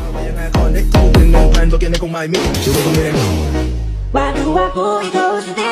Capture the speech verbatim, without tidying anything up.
Why do I pull you close to this?